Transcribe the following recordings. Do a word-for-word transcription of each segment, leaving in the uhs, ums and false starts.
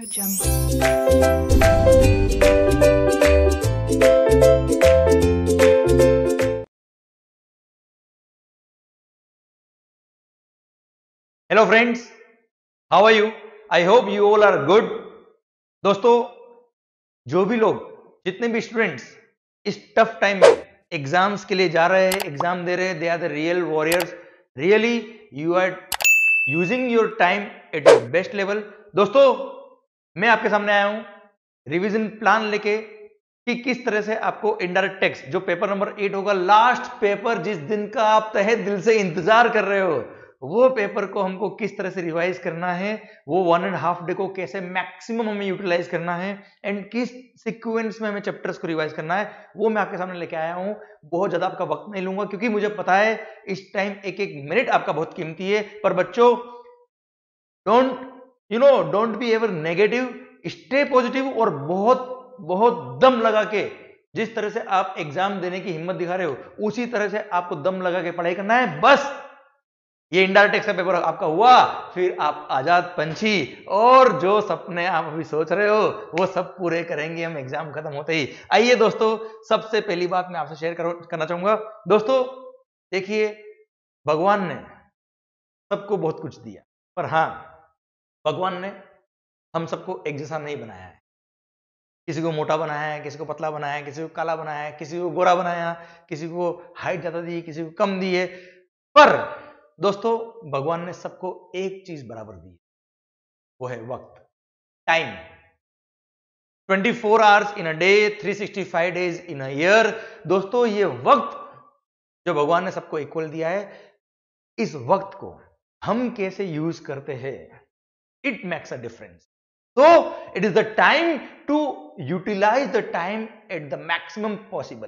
Audio Jungle. Hello friends, how are you? I hope you all are good. दोस्तों, जो भी लोग, जितने भी स्टूडेंट्स इस टफ टाइम में एग्जाम्स के लिए जा रहे हैं, एग्जाम दे रहे हैं, they are the real warriors. Really you are using your time at the best level. दोस्तों, मैं आपके सामने आया हूं रिवीजन प्लान लेके कि किस तरह से आपको इनडायरेक्ट टैक्स, जो पेपर नंबर एट होगा, लास्ट पेपर, जिस दिन का आप तहे दिल से इंतजार कर रहे हो, वो पेपर को हमको किस तरह से रिवाइज करना है, वो वन एंड हाफ डे को कैसे मैक्सिमम हमें यूटिलाइज करना है एंड किस सीक्वेंस में हमें चैप्टर्स को रिवाइज करना है, वो मैं आपके सामने लेके आया हूं। बहुत ज्यादा आपका वक्त नहीं लूंगा क्योंकि मुझे पता है इस टाइम एक एक मिनट आपका बहुत कीमती है। पर बच्चों, don't you know don't be ever negative, stay positive और बहुत बहुत दम लगा के, जिस तरह से आप एग्जाम देने की हिम्मत दिखा रहे हो उसी तरह से आपको दम लगा के पढ़ाई करना है। बस ये इनडायरेक्ट टैक्स का पेपर आपका हुआ, फिर आप आजाद पंछी, और जो सपने आप अभी सोच रहे हो वो सब पूरे करेंगे हम एग्जाम खत्म होते ही। आइए दोस्तों, सबसे पहली बात मैं आपसे शेयर करना चाहूंगा। दोस्तों देखिए, भगवान ने सबको बहुत कुछ दिया, पर हाँ, भगवान ने हम सबको एक जैसा नहीं बनाया है। किसी को मोटा बनाया है, किसी को पतला बनाया है, किसी को काला बनाया है, किसी को गोरा बनाया, किसी को हाइट ज्यादा दी, किसी को कम दी है। पर दोस्तों, भगवान ने सबको एक चीज बराबर दी, वो है वक्त, time. Twenty four hours in a day, three sixty five days in a year. दोस्तों, ये वक्त जो भगवान ने सबको इक्वल दिया है, इस वक्त को हम कैसे यूज करते हैं, it makes a difference. So it is the time to utilize the time at the maximum possible.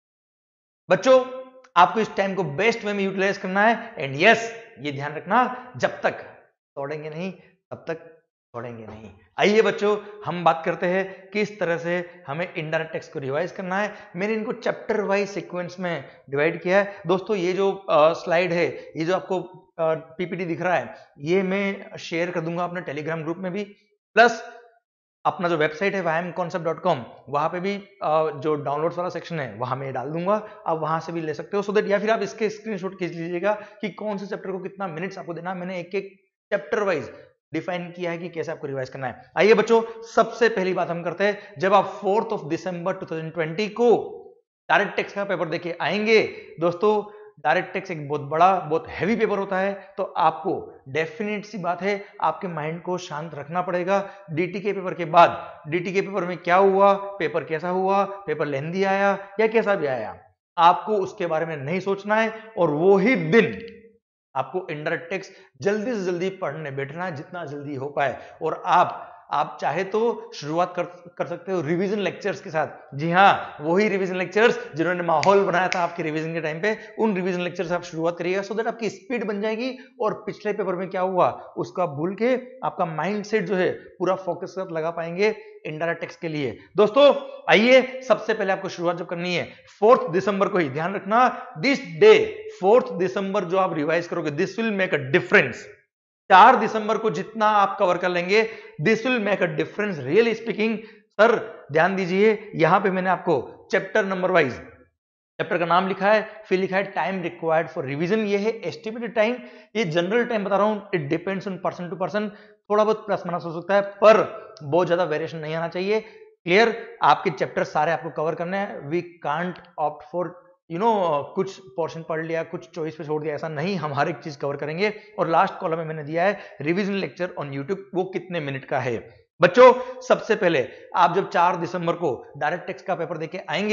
बच्चों, आपको इस टाइम को बेस्ट वे में यूटिलाइज करना है एंड यस, ये ध्यान रखना, जब तक छोड़ेंगे नहीं तब तक छोड़ेंगे नहीं। आइए बच्चों, हम बात करते हैं किस तरह से हमें इनडायरेक्ट टैक्स को रिवाइज करना है। मैंने इनको चैप्टर वाइज सीक्वेंस में डिवाइड किया है। दोस्तों, ये जो स्लाइड है, ये जो आपको पीपीटी दिख रहा है, ये मैं शेयर कर दूंगा अपने टेलीग्राम ग्रुप में भी, प्लस अपना जो वेबसाइट है वाइम कॉन्सेप्ट डॉट कॉम, वहां पे भी जो डाउनलोड्स वाला सेक्शन है वहां मैं डाल दूंगा, आप वहां से भी ले सकते हो। सो दैट, या फिर आप इसके स्क्रीनशॉट खींच लीजिएगा कि कौन से चैप्टर को कितना मिनट्स आपको देना है। मैंने एक एक चैप्टर वाइज डिफाइन किया है कि कैसे आपको रिवाइज करना है। आइए बच्चों, सबसे पहली बात हम करते हैं, जब आप fourth of December two thousand twenty को डायरेक्ट टैक्स का पेपर देके आएंगे, दोस्तों डायरेक्ट टैक्स एक बहुत बड़ा, बहुत हैवी पेपर होता है, तो आपको डेफिनेट सी बात है, आपके माइंड को शांत रखना पड़ेगा। डीटी के पेपर के बाद, डीटी के पेपर में क्या हुआ, पेपर कैसा हुआ, पेपर लेंदी आया या कैसा भी आया, आपको उसके बारे में नहीं सोचना है, और वो ही दिन आपको इनडायरेक्ट टैक्स जल्दी से जल्दी पढ़ने बैठना है, जितना जल्दी हो पाए। और आप आप चाहे तो शुरुआत कर कर सकते हो रिवीजन लेक्चर्स के साथ। जी हाँ, वही रिवीजन लेक्चर्स जिन्होंने माहौल बनाया था आपके रिवीजन के टाइम पे, उन रिवीजन लेक्चर से आप शुरुआत करिएगा, सो दैट आपकी स्पीड बन जाएगी और पिछले पेपर में क्या हुआ उसका भूल के आपका माइंडसेट जो है पूरा फोकस के साथ लगा पाएंगे इनडायरेक्ट टैक्स के लिए। दोस्तों आइए, सबसे पहले आपको शुरुआत जो करनी है, फोर्थ दिसंबर को ही ध्यान रखना, दिस डे, फोर्थ दिसंबर जो आप रिवाइज करोगे, this will make a difference. चार दिसंबर को जितना आप कवर कर लेंगे, this will make a difference, really speaking. Sir ध्यान दीजिए, यहां पे मैंने आपको चैप्टर नंबर वाइज चैप्टर का नाम लिखा है, फिर लिखा है टाइम रिक्वायर्ड फॉर रिवीजन। ये है एस्टिमेटेड टाइम, ये जनरल टाइम बता रहा हूं, it depends on person to person, थोड़ा बहुत प्लस माइनस हो सकता है, पर बहुत ज्यादा वेरिएशन नहीं आना चाहिए। क्लियर? आपके चैप्टर सारे आपको कवर करने हैं, we can't opt for you know कुछ पोर्शन पढ़ लिया, कुछ चॉइस पे छोड़ दिया, ऐसा नहीं, हम हर एक चीज कवर करेंगे। और लास्ट कॉलम में मैंने दिया है रिवीजन लेक्चर ऑन यूट्यूब, वो कितने मिनट का है। बच्चों, सबसे पहले आप जब चार दिसंबर को डायरेक्ट टैक्स का पेपर देके आएंगे,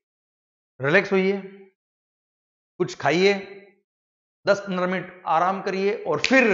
रिलैक्स होइए, कुछ खाइए, दस पंद्रह मिनट आराम करिए, और फिर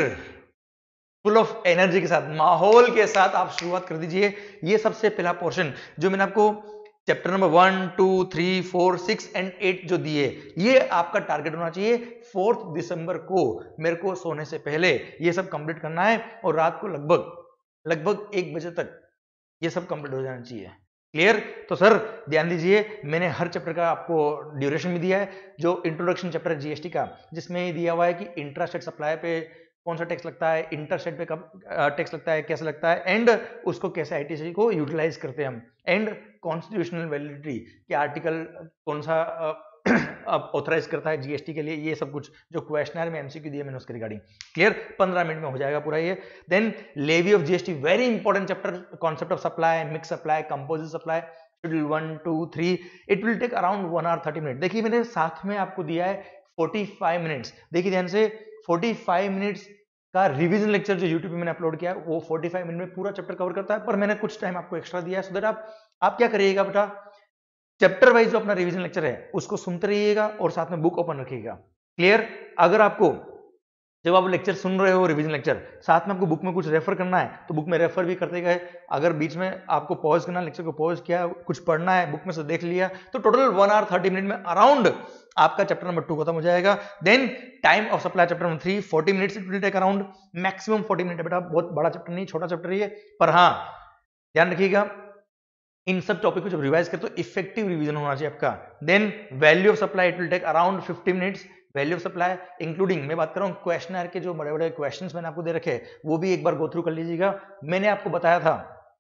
फुल ऑफ एनर्जी के साथ, माहौल के साथ आप शुरुआत कर दीजिए। ये सबसे पहला पोर्शन जो मैंने आपको chapter number one, two, three, four, six and eight जो दिए, ये आपका टारगेट होना चाहिए। फोर्थ दिसंबर को मेरे को सोने से पहले ये सब कंप्लीट करना है, और रात को लगभग लगभग एक बजे तक ये सब कंप्लीट हो जाना चाहिए। क्लियर? तो सर ध्यान दीजिए, मैंने हर चैप्टर का आपको ड्यूरेशन भी दिया है। जो इंट्रोडक्शन चैप्टर है जीएसटी का, जिसमें दिया हुआ है कि इंट्रास्टेट सप्लाई पे कौन सा टैक्स लगता है, इंटरसेट पे कब टैक्स लगता है, कैसे लगता है, एंड उसको कैसे आईटीसी को यूटिलाइज करते हैं हम, एंड कॉन्स्टिट्यूशनल वैलिडिटी कि आर्टिकल कौन सा ऑथराइज करता है जीएसटी के लिए, ये सब कुछ जो क्वेश्चनर में एमसीक्यू दिए मैंने उसके रिगार्डिंग। क्लियर, पंद्रह मिनट में हो जाएगा पूरा ये। Then levy of GST, very important chapter, concept of supply, mix supply, composite supply, schedule one two three, it will take around one hour thirty minute. देखिए मैंने साथ में आपको दिया है फोर्टी फाइव मिनट्स, देखिए ध्यान से, फोर्टी फाइव मिनट्स का रिवीजन लेक्चर जो यूट्यूब पे मैंने अपलोड किया है वो फोर्टी फाइव मिनट में पूरा चैप्टर कवर करता है, पर मैंने कुछ टाइम आपको एक्स्ट्रा दिया है सो दैट आप आप क्या करिएगा बेटा, चैप्टर वाइज जो अपना रिवीजन लेक्चर है उसको सुनते रहिएगा और साथ में बुक ओपन रखिएगा। क्लियर, अगर आपको जब आप लेक्चर सुन रहे हो रिवीजन लेक्चर, साथ में आपको बुक में कुछ रेफर करना है तो बुक में रेफर भी करते गए, अगर बीच में आपको पॉज करना, लेक्चर को पॉज किया, कुछ पढ़ना है बुक में से देख लिया, तो total one hour thirty minute में अराउंड आपका चैप्टर नंबर टू खत्म हो जाएगा। Then time of supply chapter number three, forty minutes it will take around, maximum forty minute है बेटा, बहुत बड़ा चैप्टर नहीं, छोटा चैप्टर ही है, पर हाँ ध्यान रखिएगा इन सब टॉपिक को जब रिवाइज करते तो इफेक्टिव रिवीजन होना चाहिए आपका। Then value of supply it will take around fifty minutes, value of supply including, मैं बात कर रहा हूँ क्वेश्चनर के जो बड़े बड़े क्वेश्चंस मैंने आपको दे रखे वो भी एक बार गो थ्रू कर लीजिएगा। मैंने आपको बताया था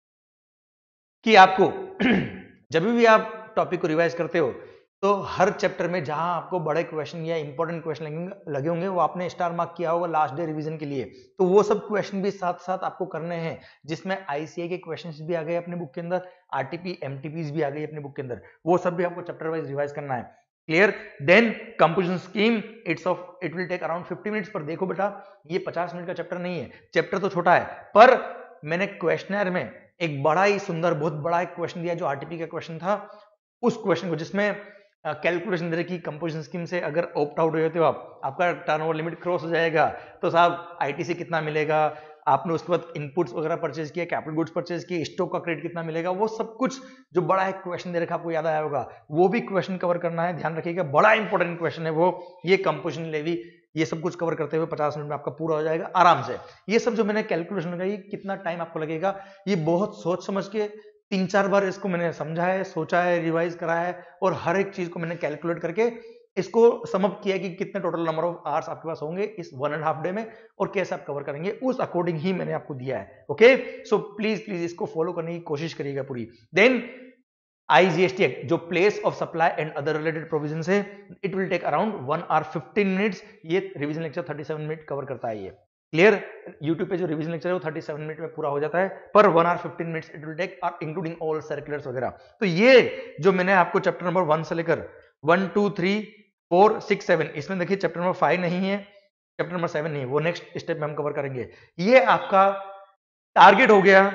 कि आपको जब भी आप टॉपिक को रिवाइज करते हो तो हर चैप्टर में जहां आपको बड़े क्वेश्चन या इंपॉर्टेंट क्वेश्चन लगे होंगे वो आपने स्टार मार्क किया होगा लास्ट डे रिवीजन के लिए, तो वो सब क्वेश्चन भी साथ साथ आपको करने हैं, जिसमें आईसीए के क्वेश्चंस भी आ गए अपने बुक के अंदर, आरटीपी एमटीपीज भी आ गई अपने बुक के अंदर, वो सब भी आपको चैप्टर वाइज रिवाइज करना है। Clear, then composition scheme it's of it will take around fifty minutes, पर देखो बेटा ये पचास मिनट का चैप्टर नहीं है, चैप्टर तो छोटा है, पर मैंने क्वेश्चनर में एक बड़ा ही सुंदर बहुत बड़ा एक क्वेश्चन दिया जो आरटीपी का क्वेश्चन था, उस क्वेश्चन को जिसमें कैलकुलेशन दे रही कंपोजिशन स्कीम से अगर ऑप्ट आउट होते हो आप, आपका टर्नओवर लिमिट क्रॉस हो जाएगा तो साहब आईटीसी कितना मिलेगा, आपने उसके बाद इनपुट्स वगैरह परचेज किया, कैपिटल गुड्स परचेज किए, स्टॉक का क्रेडिट कितना मिलेगा, वो सब कुछ जो बड़ा एक क्वेश्चन दे रखा आपको याद आया होगा, वो भी क्वेश्चन कवर करना है, ध्यान रखिएगा बड़ा इंपॉर्टेंट क्वेश्चन है वो। ये कंपोजिशन लेवी ये सब कुछ कवर करते हुए पचास मिनट में आपका पूरा हो जाएगा आराम से। ये सब जो मैंने कैलकुलेशन लगाई कितना टाइम आपको लगेगा, ये बहुत सोच समझ के तीन चार बार इसको मैंने समझा है, सोचा है, रिवाइज करा है और हर एक चीज को मैंने कैलकुलेट करके इसको समअप किया कि कितने टोटल नंबर ऑफ आवर्स आपके पास होंगे इस वन एंड हाफ डे में और कैसे आप कवर करेंगे, उस अकॉर्डिंग ही मैंने आपको दिया है। ओके, सो प्लीज प्लीज इसको फॉलो करने की कोशिश करिएगा पूरी। देन आईजीएसटी एक्ट जो place of supply and other related provision है, it will take around one hour fifteen minutes, ये revision lecture thirty seven minute cover करता है। ये क्लियर, यूट्यूब पे जो रिवीजन लेक्चर है वो थर्टी सेवन मिनट में पूरा हो जाता है, पर one hour fifteen minutes it will take including all circulars वगैरह। तो ये जो मैंने आपको चैप्टर नंबर वन से लेकर one two three four six seven, इसमें देखिए चैप्टर नंबर फाइव नहीं है, चैप्टर नंबर सेवन नहीं है, वो नेक्स्ट स्टेप में हम कवर करेंगे। ये आपका टारगेट हो गया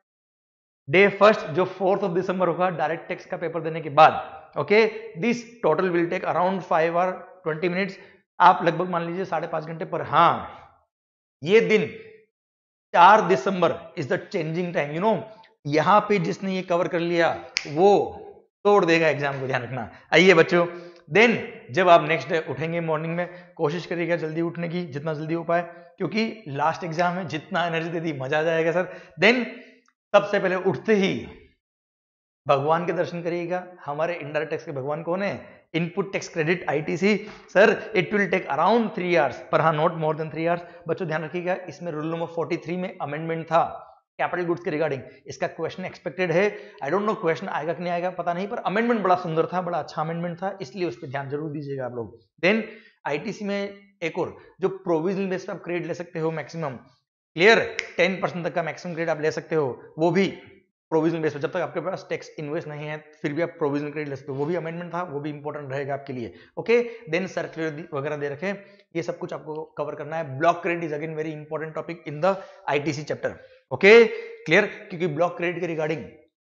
डे फर्स्ट जो फोर्थ ऑफ दिसंबर होगा डायरेक्ट टैक्स का पेपर देने के बाद। Okay, this total will take around five hour twenty minutes, आप लगभग मान लीजिए साढ़े पांच घंटे, पर हाँ ये दिन चार दिसंबर is the changing time, you know, यहां पे जिसने ये कवर कर लिया वो तोड़ देगा एग्जाम को, ध्यान रखना। आइए बच्चों, देन जब आप नेक्स्ट डे उठेंगे मॉर्निंग में, कोशिश करिएगा जल्दी उठने की जितना जल्दी हो पाए, क्योंकि लास्ट एग्जाम है, जितना एनर्जी दे दी मजा आ जाएगा सर। देन सबसे पहले उठते ही भगवान के दर्शन करिएगा। हमारे इनडायरेक्ट टैक्स के भगवान कौन है? Input tax credit ITC. Sir it will take around three hours, पर हाँ not more than three hours. बच्चों ध्यान रखिएगा, इसमें रूल नंबर फोर्टी थ्री में अमेंडमेंट था कैपिटल गुड्स के रिगार्डिंग, इसका क्वेश्चन एक्सपेक्टेड है। आई डोंट नो क्वेश्चन आएगा कि नहीं आएगा पता नहीं, पर अमेंडमेंट बड़ा सुंदर था, बड़ा अच्छा अमेंडमेंट था, इसलिए उस पर ध्यान जरूर दीजिएगा आप लोग। देन आईटीसी में एक और जो प्रोविजनल बेस पे आप क्रेडिट ले सकते हो मैक्सिमम, क्लियर, टेन परसेंट तक का मैक्सिमम क्रेडिट आप ले सकते हो, वो भी प्रोविजनल बेस पे, जब तक आपके पास टैक्स इन्वेस्ट नहीं है फिर भी आप प्रोविजनल क्रेडिट ले सकते हो, वो भी अमेंडमेंट था, वो भी इंपॉर्टेंट रहेगा आपके लिए। ओके, देन सर्कुलर वगैरह दे रखे, ये सब कुछ आपको कवर करना है। Block credit is again very important topic in the ITC chapter. Okay clear, क्योंकि ब्लॉक क्रेडिट के रिगार्डिंग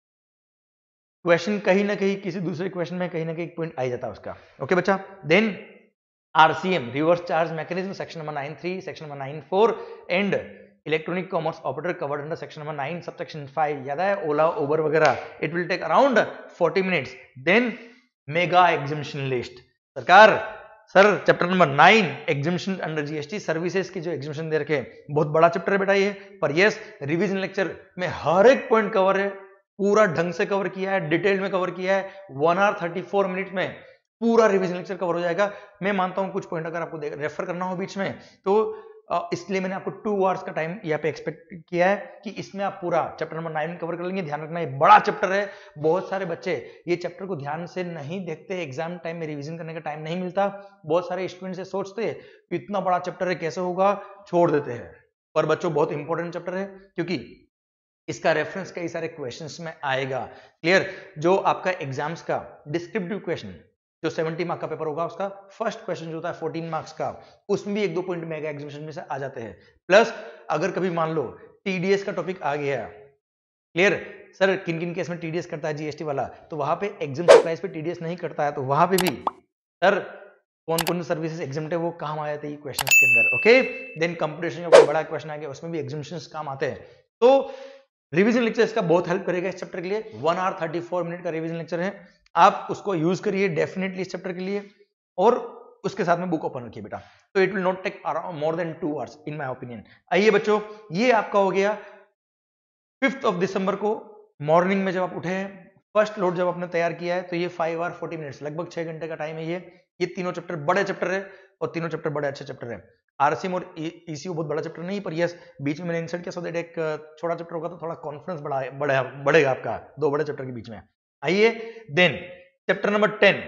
क्वेश्चन कहीं ना कहीं किसी दूसरे क्वेश्चन में कहीं ना कहीं पॉइंट आ जाता है उसका। ओके बच्चा, then RCM reverse charge mechanism section number nine three, section number nine four and electronic commerce operator covered under section number nine sub section five, याद है, ओला उबर वगैरह, it will take around forty minutes. Then mega exemption list, सरकार sir chapter number nine exemption under GST services की जो exhibition दे रखे, बहुत बड़ा chapter है बेटा ये, पर यस रिवीजन लेक्चर में हर एक पॉइंट कवर है, पूरा ढंग से कवर किया है, डिटेल में कवर किया है, one hour thirty four minute में पूरा रिवीजन लेक्चर कवर हो जाएगा। मैं मानता हूं कुछ पॉइंट अगर आपको रेफर करना हो बीच में तो इसलिए मैंने आपको टू आवर्स का टाइम यहाँ पे एक्सपेक्ट किया है कि इसमें आप पूरा चैप्टर नंबर नाइन कवर कर लेंगे। ध्यान रखना ये बड़ा चैप्टर है, बहुत सारे बच्चे ये चैप्टर को ध्यान से नहीं देखते, एग्जाम टाइम में रिवीजन करने का टाइम नहीं मिलता। बहुत सारे स्टूडेंट से सोचते हैं कि इतना बड़ा चैप्टर है कैसे होगा, छोड़ देते हैं। पर बच्चों बहुत इंपॉर्टेंट चैप्टर है क्योंकि इसका रेफरेंस कई सारे क्वेश्चंस में आएगा। क्लियर? जो आपका एग्जाम्स का डिस्क्रिप्टिव क्वेश्चन जो सेवेंटी मार्क का पेपर होगा उसका फर्स्ट क्वेश्चन जो होता है फोर्टीन मार्क्स का, उसमें भी एक दो पॉइंट मेगा एग्जीबिशन में से आ जाते हैं। प्लस अगर कभी मान लो टीडीएस का टॉपिक आ गया, क्लियर सर किन किन केस में टीडीएस करता है जीएसटी वाला, तो वहां पे एग्जाम सप्लाईज पे टीडीएस नहीं करता है, तो वहां पे भी सर कौन कौन से सर्विसेज एग्जाम्प्ट है वो काम आ जाते हैं क्वेश्चन के अंदर। ओके, देन कंपटीशन का कोई बड़ा क्वेश्चन आ गया उसमें भी एग्जामिनेशंस काम आते हैं। तो रिवीजन लेक्चर इसका बहुत हेल्प करेगा इस चैप्टर के लिए। One hour thirty four minute का रिवीजन लेक्चर है, आप उसको यूज करिए डेफिनेटली इस चैप्टर के लिए, और उसके साथ में बुक ओपन रखिए बेटा, तो it will not take around more than two hours in my opinion. आइए बच्चों, ये आपका हो गया फिफ्थ ऑफ दिसंबर को मॉर्निंग में जब आप उठे हैं, फर्स्ट लोड जब आपने तैयार किया है, तो ये फाइव आवर फोर्टी मिनट्स लगभग छह घंटे का टाइम है। ये ये तीनों चैप्टर बड़े चैप्टर है और तीनों चैप्टर बड़े अच्छे चैप्टर है। आरसीएम और ईसीयू बहुत बड़ा चैप्टर नहीं, पर यस बीच में मैंने इंसर्ट किया सो दैट एक छोटा चैप्टर होगा तो थोड़ा कॉन्फिडेंस बढ़ा बढ़े, बढ़ेगा आपका दो बड़े चैप्टर के बीच में। आइए देन चैप्टर नंबर टेन,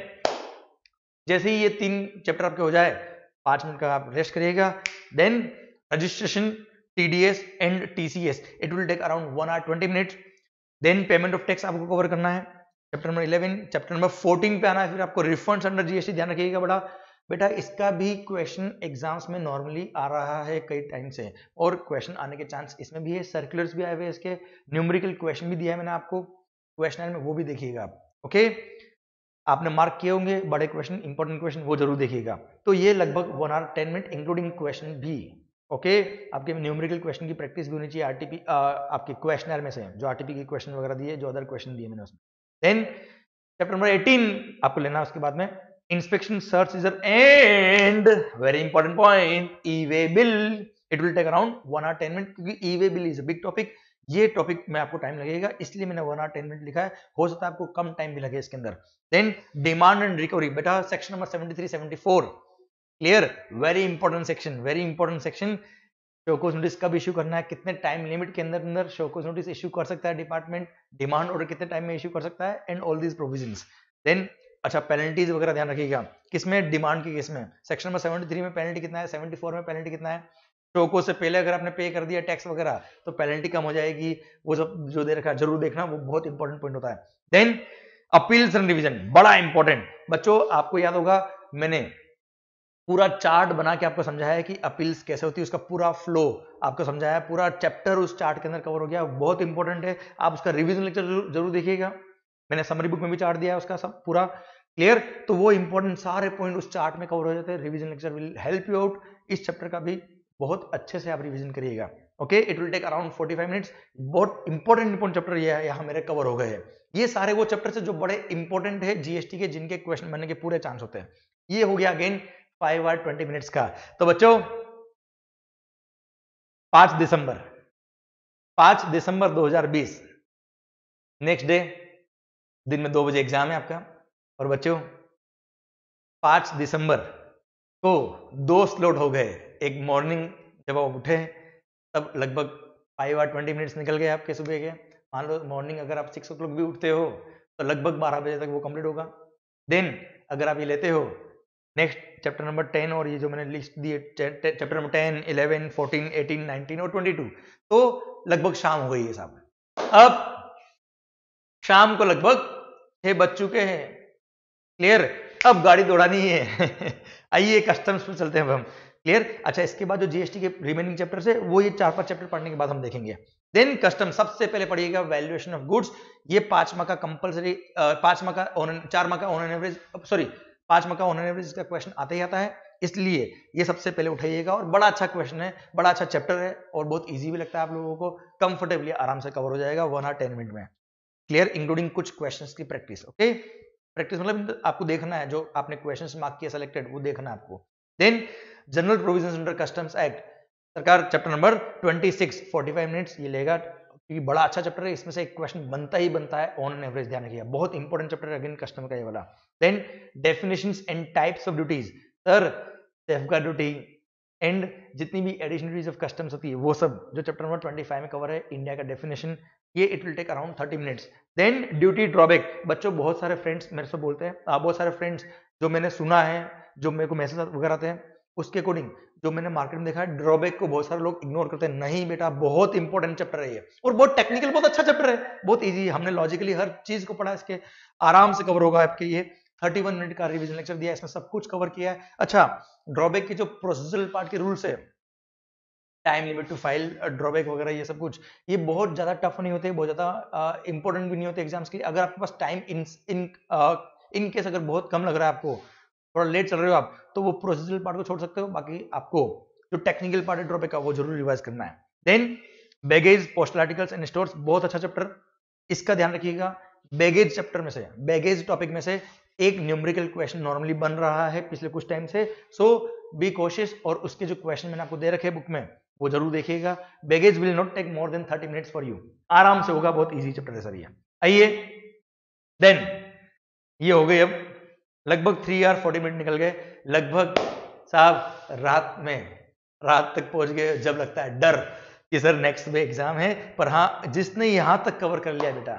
जैसे ही ये तीन चैप्टर आपके हो जाए पांच मिनट का आप रेस्ट करिएगा। Then registration, TDS and TCS, it will take around one hour twenty minutes. Then payment of tax आपको कवर करना है chapter number eleven. Chapter number fourteen पे आना है, फिर आपको रिफंड्स अंडर जीएसटी, ध्यान रखिएगा बड़ा बेटा, इसका भी क्वेश्चन एग्जाम्स में नॉर्मली आ रहा है कई टाइम से, और क्वेश्चन आने के चांस इसमें भी है। सर्कुलर्स भी आए हुए, इसके न्यूमेरिकल क्वेश्चन भी दिया है मैंने आपको क्वेश्चन में, वो भी देखिएगा आप। ओके, आपने मार्क किए होंगे बड़े क्वेश्चन, इंपॉर्टेंट क्वेश्चन, वो जरूर देखिएगा। तो ये लगभग one hour ten minute including question भी। ओके, आपके न्यूमेरिकल क्वेश्चन की प्रैक्टिस भी होनी चाहिए आरटीपी आपके क्वेश्चनर में से, जो आरटीपी के क्वेश्चन वगैरह दिए, जो अदर क्वेश्चन दिए मैंने उसमें। देन चैप्टर नंबर एटीन आपको लेना है, उसके बाद में inspection search is and very important point e-way bill, it will take around one hour ten minutes, क्योंकि e-way bill is a big topic। ये टॉपिक में आपको टाइम लगेगा, इसलिए मैंने वन आवर टेन मिनट लिखा है, हो सकता है आपको कम टाइम भी लगे इसके अंदर। देन डिमांड एंड रिकवरी बेटा, section number seventy three seventy four, clear, very important section, very important section. Show cause notice कब इश्यू करना है, कितने टाइम लिमिट के अंदर अंदर शोकोज नोटिस इश्यू कर सकता है डिपार्टमेंट, डिमांड ऑर्डर कितने टाइम में इश्यू कर सकता है, and all these provisions. Then अच्छा पेनल्टीज वगैरह ध्यान रखिएगा, किसमें, डिमांड के केस में। सेक्शन नंबर सेवेंटी थ्री में पेनल्टी कितना है, सेवेंटी फोर में पेनल्टी कितना है। शोको से पहले अगर आपने पे कर दिया टैक्स वगैरह तो पेनल्टी कम हो जाएगी, वो सब जो दे रखा है जरूर देखना, वो बहुत इंपॉर्टेंट पॉइंट होता है। देन अपील्स एंड रिवीजन, बड़ा इंपॉर्टेंट बच्चों, आपको याद होगा मैंने पूरा चार्ट बना के आपको समझाया है कि अपील्स कैसे होती है, उसका पूरा फ्लो आपको समझाया, पूरा चैप्टर उस चार्ट के अंदर कवर हो गया, बहुत इंपॉर्टेंट है। आप उसका रिवीजन लेक्चर जरूर, जरूर देखिएगा, मैंने समरी बुक में भी चार्ट दिया है उसका सब पूरा, क्लियर। तो वो इंपॉर्टेंट सारे पॉइंट उस चार्ट में कवर हो जाते हैं। Revision lecture will help you out, इस चैप्टर का भी बहुत अच्छे से आप रिवीजन करिएगा। Okay, it will take around forty five minutes. बहुत इंपॉर्टेंट इंपॉर्टेंट चैप्टर ये है, यहाँ मेरे कवर हो गए हैं। ये सारे वो चैप्टर से जो बड़े इंपॉर्टेंट है जीएसटी के, जिनके क्वेश्चन बनने के पूरे चांस होते हैं। ये हो गया again five hour twenty minutes का। तो बच्चों पांच दिसंबर पांच दिसंबर दो हजार बीस नेक्स्ट डे, दिन में दो बजे एग्जाम है आपका। और बच्चों पांच दिसंबर को दो स्लॉट हो गए, एक मॉर्निंग जब आप उठे तब लगभग फाइव आवर ट्वेंटी मिनट्स निकल गए आपके सुबह के। मान लो मॉर्निंग अगर आप सिक्स ओ क्लॉक भी उठते हो तो लगभग बारह बजे तक वो कंप्लीट होगा। देन अगर आप ये लेते हो नेक्स्ट चैप्टर नंबर टेन, और ये जो मैंने लिस्ट दी है chapter number ten, eleven, fourteen, eighteen, nineteen और ट्वेंटी टू, तो लगभग शाम हो गई है साहब। अब शाम को लगभग छह बज चुके हैं, क्लियर। अब गाड़ी दौड़ानी है आइए कस्टम्स पे चलते हैं अब हम, क्लियर। अच्छा, इसके बाद जो जीएसटी के रिमेनिंग चैप्टर्स है वो ये चार पांच चैप्टर पढ़ने के बाद हम देखेंगे। देन कस्टम, सबसे पहले पढ़िएगा वैल्यूएशन ऑफ गुड्स। ये पांच माह का कंपलसरी, पांच माह का ऑन चार माह का ऑन एन एवरेज, सॉरी पांच माह का ऑन एन एवरेज का क्वेश्चन आता ही आता है, इसलिए ये सबसे पहले उठाइएगा। और बड़ा अच्छा क्वेश्चन है, बड़ा अच्छा चैप्टर है, और बहुत ईजी भी लगता है आप लोगों को, कंफर्टेबली आराम से कवर हो जाएगा वन आवर टेन मिनट में, क्लियर, इंक्लूडिंग कुछ क्वेश्चंस की प्रैक्टिस। ओके, प्रैक्टिस मतलब आपको देखना है, जो आपने क्वेश्चंस मार्क किया सिलेक्टेड वो देखना है आपको। Then general provisions under customs act, सरकार chapter number twenty six, forty five minutes ये लेगा, क्योंकि बड़ा अच्छा चैप्टर है, इसमें से एक क्वेश्चन बनता ही बनता है ऑन एन एवरेज, ध्यान रखिएगा, बहुत इंपॉर्टेंट चैप्टर है अगेन कस्टम का ये वाला। Then definitions and types of duties, sir safeguard duty, and जितनी भी एडिशनरीज ऑफ कस्टम्स होती है वो सब जो चैप्टर नंबर ट्वेंटी फाइव में कवर है, इंडिया का डेफिनेशन, ये it will take around thirty minutes. Then duty drawback, बच्चों बहुत सारे फ्रेंड्स मेरे से बोलते हैं, आप बहुत सारे फ्रेंड्स जो मैंने सुना है, जो मेरे को मैसेज वगैरह आते हैं, उसके अकॉर्डिंग जो मैंने मार्केट में देखा है, ड्रॉबैक को बहुत सारे लोग इग्नोर करते हैं। नहीं बेटा, बहुत इंपॉर्टेंट चैप्टर है ये, और बहुत टेक्निकल, बहुत अच्छा चैप्टर है, बहुत इजी, हमने लॉजिकली हर चीज को पढ़ा, इसके आराम से कवर होगा आपके। ये थर्टी वन मिनट का रिवीजन लेक्चर दिया है, इसमें सब कुछ कवर किया है। अच्छा, ड्रॉबैक के जो प्रोसीजरल पार्ट के रूल्स है, time limit to file drawback वगैरह, ये सब कुछ, ये बहुत ज्यादा टफ नहीं होते, बहुत ज्यादा इंपॉर्टेंट भी नहीं होते एग्जाम्स के लिए। अगर आपके पास time in in in case अगर बहुत कम लग रहा है, आपको थोड़ा लेट चल रहे हो आप, तो वो प्रोसीजरल पार्ट को छोड़ सकते हो, बाकी आपको जो टेक्निकल पार्ट है ड्रॉबैक का वो जरूर रिवाइज करना है। Then baggage, postal articles and stores, बहुत अच्छा चैप्टर, इसका ध्यान रखिएगा। बैगेज चैप्टर में से, बैगेज टॉपिक में से एक न्यूमेरिकल क्वेश्चन नॉर्मली बन रहा है पिछले कुछ टाइम से, सो बी कोशिश, और उसके जो क्वेश्चन मैंने आपको दे रखे बुक में वो जरूर देखिएगा। Baggage will not take more than thirty minutes for you, आराम से होगा, बहुत इजी चैप्टर है सर ये। आइए, देन ये हो गई, अब लगभग थ्री आवर फोर्टी मिनट निकल गए, लगभग साहब रात में, रात तक पहुंच गए, जब लगता है डर कि सर नेक्स्ट डे एग्जाम है। पर हाँ, जिसने यहां तक कवर कर लिया बेटा,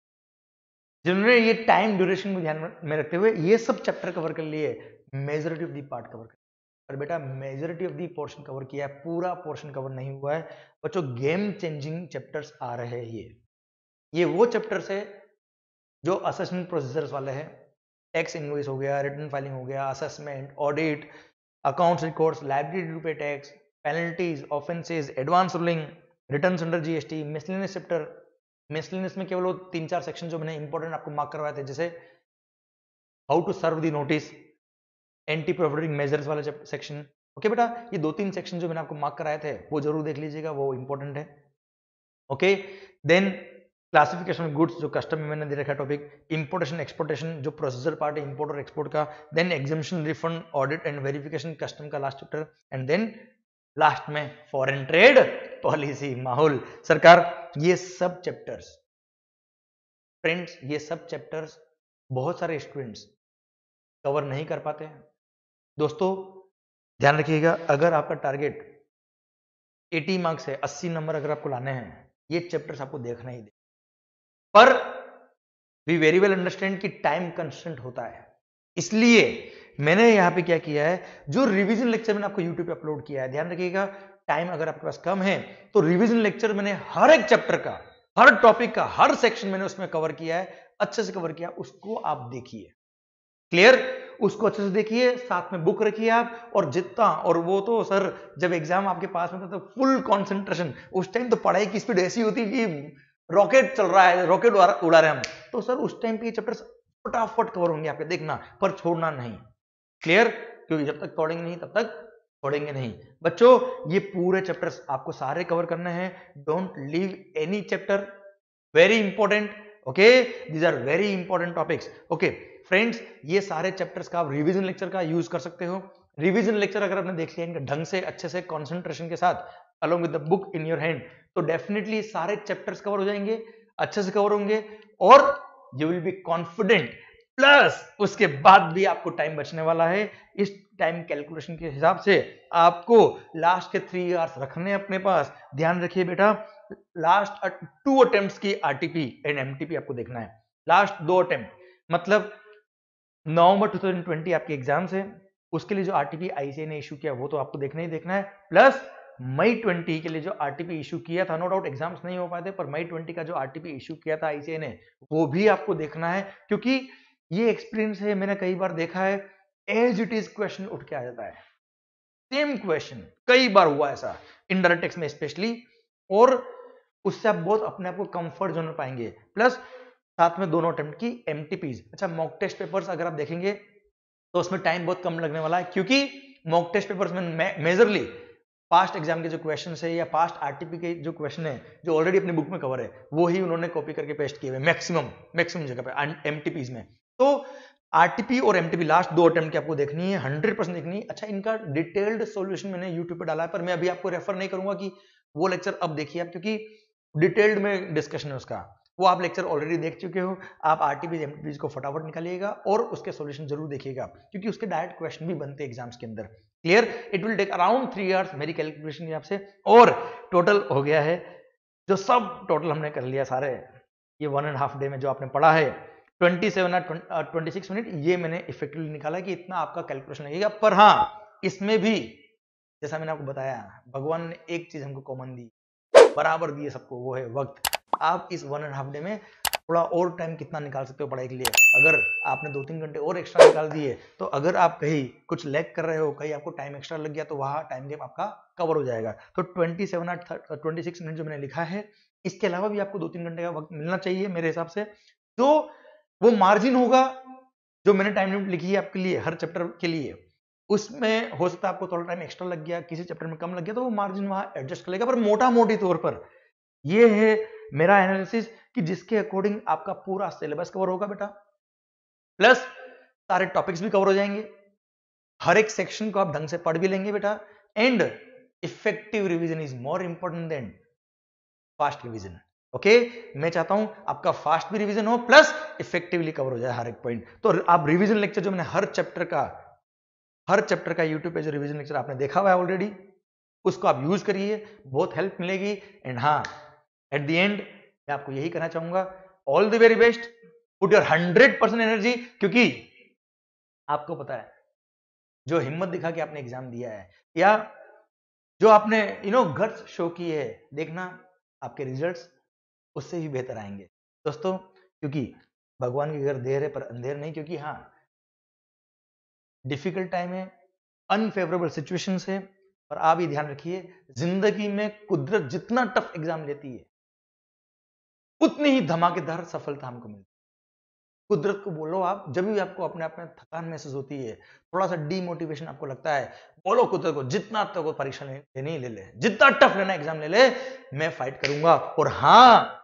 जिन्होंने ये टाइम ड्यूरेशन को ध्यान में रखते हुए ये सब चैप्टर कवर कर लिए, majority of the part cover कर, पर बेटा majority of the portion cover किया है, पूरा पोर्शन कवर नहीं हुआ है बच्चों। गेम चेंजिंग चैप्टर्स आ रहे हैं ये ये वो चैप्टर्स है जो असेसमेंट प्रोसीजर्स वाले हैं। टैक्स इनवॉइस हो गया, रिटर्न फाइलिंग हो गया, assessment, audit, accounts records, liability to pay tax, penalties, offences, advance ruling, returns under GST, miscellaneous chapter. Miscellaneous में केवल वो तीन चार सेक्शन जो मैंने इंपॉर्टेंट आपको मार्क करवाए थे, जैसे how to serve the notice, anti profiting measures वाला सेक्शन। ओके बेटा, ये दो तीन सेक्शन जो मैंने आपको मार्क कराए थे वो जरूर देख लीजिएगा, वो इंपॉर्टेंट है। Okay, then classification of goods, जो कस्टम में मैंने दे रखा टॉपिक, इंपोर्टेशन एक्सपोर्टेशन, जो प्रोसीजर पार्ट है इंपोर्ट और एक्सपोर्ट का, then examination, refund, audit and verification, custom का last chapter, and then last में फॉरेन ट्रेड पॉलिसी, माहौल सरकार। ये सब चैप्टर्स फ्रेंड्स, ये सब चैप्टर्स बहुत सारे स्टूडेंट्स कवर नहीं कर पाते हैं। दोस्तों ध्यान रखिएगा, अगर आपका टारगेट अस्सी मार्क्स है, अस्सी नंबर अगर आपको लाने हैं, ये चैप्टर्स आपको देखना ही दे, पर वी वेरी वेल अंडरस्टैंड कि टाइम कंस्ट्रेंट होता है, इसलिए मैंने यहां पे क्या किया है, जो रिवीजन लेक्चर मैंने आपको यूट्यूब पे अपलोड किया है, ध्यान रखिएगा, टाइम अगर आपके पास कम है तो रिवीजन लेक्चर मैंने हर एक चैप्टर का, हर टॉपिक का, हर सेक्शन मैंने उसमें कवर किया है, अच्छे से कवर किया, उसको आप देखिए, क्लियर, उसको अच्छे से देखिए, साथ में बुक रखिए आप, और जितना, और वो तो सर जब एग्जाम आपके पास में था तो फुल कंसंट्रेशन, उस टाइम तो पढ़ाई की स्पीड ऐसी होती कि रॉकेट चल रहा है, रॉकेट उड़ा रहे हम, तो सर उस टाइम पे ये चैप्टर्स फटाफट कवर होंगे आपके, देखना, पर छोड़ना नहीं, क्लियर, क्योंकि जब तक तोड़ेंगे नहीं तब तक छोड़ेंगे नहीं। बच्चों ये पूरे चैप्टर्स आपको सारे कवर करने हैं, don't leave any chapter, very important, okay, these are very important topics. Okay friends, ये सारे चैप्टर्स का आप रिवीजन लेक्चर का यूज कर सकते हो। रिवीजन लेक्चर अगर आपने देख लिया इनका ढंग से, अच्छे से, कंसंट्रेशन के साथ, along with the book in your hand, तो डेफिनेटली सारे चैप्टर्स कवर हो जाएंगे, अच्छे से कवर होंगे, और you will be confident, plus उसके बाद भी आपको टाइम बचने वाला है। इस टाइम कैलकुलेशन के हिसाब से आपको लास्ट के थ्री आवर्स रखने अपने पास, ध्यान रखिए बेटा, लास्ट टू अटेम्प्ट्स की आरटीपी एंड एमटीपी आपको देखना है, लास्ट दो अटेम्प्ट, मतलब नवंबर टू थाउजेंड ट्वेंटी आपके एग्जाम्स है, उसके लिए जो आरटीपी आईसीए ने इशू किया वो तो आपको देखना ही देखना है, प्लस मई ट्वेंटी के लिए जो आरटीपी इशू किया था, नो डाउट एग्जाम्स नहीं हो पाए थे, पर मई ट्वेंटी का जो आरटीपी इशू किया था आईसीए ने, वो भी आपको देखना है, क्योंकि ये एक्सपीरियंस है, मैंने कई बार देखा है, एज इट इज क्वेश्चन उठ के आ जाता है, सेम क्वेश्चन कई बार हुआ ऐसा, इनडायरेक्ट टेक्स्ट में स्पेशली, और उससे आप बहुत अपने आप को कंफर्ट जोन में पाएंगे, प्लस साथ में दोनों अटेम्प्ट की एमटीपीज। अच्छा, मॉक टेस्ट पेपर्स अगर आप देखेंगे तो उसमें टाइम बहुत कम लगने वाला है, क्योंकि मॉक टेस्ट पेपर्स में मेजरली पास्ट एग्जाम के जो क्वेश्चन है या पास्ट आरटीपी के जो क्वेश्चन है जो ऑलरेडी अपनी बुक में कवर है, वो ही उन्होंने कॉपी करके पेस्ट किए हुए मैक्सिमम मैक्सिमम जगह पे एमटीपीज में। तो आरटीपी और एमटीपी लास्ट दो अटेम्प्ट की आपको देखनी है, हंड्रेड परसेंट देखनी है। अच्छा, इनका डिटेल्ड सॉल्यूशन मैंने यूट्यूब पे डाला है, पर मैं अभी आपको रेफर नहीं करूंगा कि वो लेक्चर अब देखिए आप, क्योंकि डिटेल्ड में डिस्कशन है उसका, वो आप लेक्चर ऑलरेडी देख चुके हो। आप आरटीपी एमटीपी को फटाफट निकालिएगा और उसके सॉल्यूशन जरूर देखिएगा, क्योंकि उसके डायरेक्ट क्वेश्चन भी बनते हैं एग्जाम्स के अंदर। Clear? It will take around three hours मेरी कैलकुलेशन के हिसाब से, और टोटल हो गया है जो सब टोटल हमने कर लिया सारे, ये वन एंड हाफ डे में जो आपने पढ़ा है ट्वेंटी सेवन और ट्वेंटी सिक्स मिनट, ये मैंने इफेक्टिवली निकाला कि इतना आपका कैलकुलेशन लगेगा। पर हाँ, इसमें भी जैसा मैंने आपको बताया, भगवान ने एक चीज हमको कॉमन दी, बराबर दी है सबको, वो है वक्त। आप इस वन एंड हाफ डे में थोड़ा और टाइम कितना निकाल सकते हो पढ़ाई के लिए। अगर आपने दो तीन घंटे और एक्स्ट्रा निकाल दिए, तो अगर आप कहीं कुछ लैग कर रहे हो, कहीं आपको टाइम एक्स्ट्रा लग गया, तो वहां टाइम गेप आपका कवर हो जाएगा। तो ट्वेंटी सेवन और ट्वेंटी सिक्स मिनट जो मैंने लिखा है, इसके अलावा भी आपको दो तीन घंटे का वक्त मिलना चाहिए मेरे हिसाब से। जो वो मार्जिन होगा जो मैंने टाइम लिमिट लिखी है आपके लिए हर चैप्टर के लिए, उसमें हो सकता है आपको थोड़ा टाइम एक्स्ट्रा लग गया, किसी चैप्टर में कम लग गया, तो वो मार्जिन वहां एडजस्ट कर लेगा। पर मोटा मोटी तौर पर ये है मेरा एनालिसिस कि जिसके अकॉर्डिंग आपका पूरा सिलेबस कवर होगा बेटा, प्लस सारे टॉपिक्स भी कवर हो जाएंगे, हर एक सेक्शन को आप ढंग से पढ़ भी लेंगे बेटा। And effective revision is more important than fast revision. Okay, मैं चाहता हूं आपका फास्ट भी रिवीजन हो, प्लस इफेक्टिवली कवर हो जाए हर एक पॉइंट। तो आप रिवीजन लेक्चर जो मैंने हर चैप्टर का हर चैप्टर का यूट्यूब पे जो रिवीजन लेक्चर आपने देखा हुआ है ऑलरेडी, उसको आप यूज करिए, बहुत हेल्प मिलेगी। एंड हाँ, एट द एंड मैं आपको यही कहना चाहूंगा, all the very best, put your hundred percent energy, क्योंकि आपको पता है जो हिम्मत दिखा के आपने एग्जाम दिया है, या जो आपने यू नो गट्स शो की है, देखना आपके रिजल्ट्स उससे भी बेहतर आएंगे दोस्तों। क्योंकि भगवान के घर देर है पर अंधेर नहीं। क्योंकि हाँ, डिफिकल्ट टाइम है, अनफेवरेबल सिचुएशन है, पर आप ही ध्यान रखिए, जिंदगी में कुदरत जितना टफ एग्जाम लेती है, उतनी ही धमाकेदार सफलता हमको मिलती है। कुदरत को बोलो आप, जब भी आपको अपने आप में थकान महसूस होती है, थोड़ा सा डीमोटिवेशन आपको लगता है, बोलो कुदरत को, जितना तो परीक्षा लेनी ले ले, जितना टफ लेना एग्जाम ले ले, मैं फाइट करूंगा। और हाँ,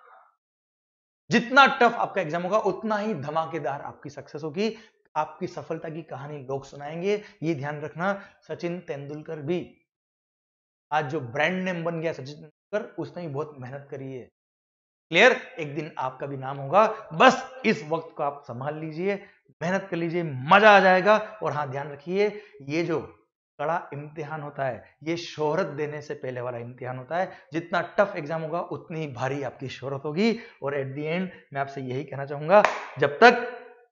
जितना टफ आपका एग्जाम होगा, उतना ही धमाकेदार आपकी सक्सेस होगी, आपकी सफलता की कहानी लोग सुनाएंगे। ये ध्यान रखना, सचिन तेंदुलकर भी आज जो ब्रांड नेम बन गया सचिन तेंदुलकर, उसने भी बहुत मेहनत करी है। क्लियर? एक दिन आपका भी नाम होगा। बस इस वक्त को आप संभाल लीजिए, मेहनत कर लीजिए, मजा आ जाएगा। और हाँ, ध्यान रखिए, ये जो कड़ा इम्तिहान होता है, ये शोहरत देने से पहले वाला इम्तिहान होता है। जितना टफ एग्जाम होगा, उतनी ही भारी आपकी शोहरत होगी। और एट द एंड मैं आपसे यही कहना चाहूंगा, जब तक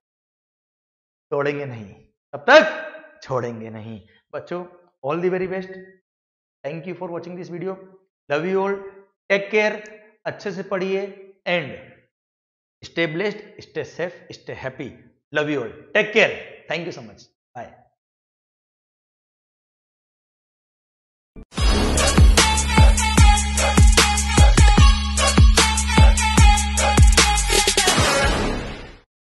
तोड़ेंगे नहीं, तब तक छोड़ेंगे नहीं। बच्चों, all the very best, thank you for watching this video, love you all, take care, अच्छे से पढ़िए, and stay blessed, stay safe, stay happy, love you all, take care, thank you so much, bye.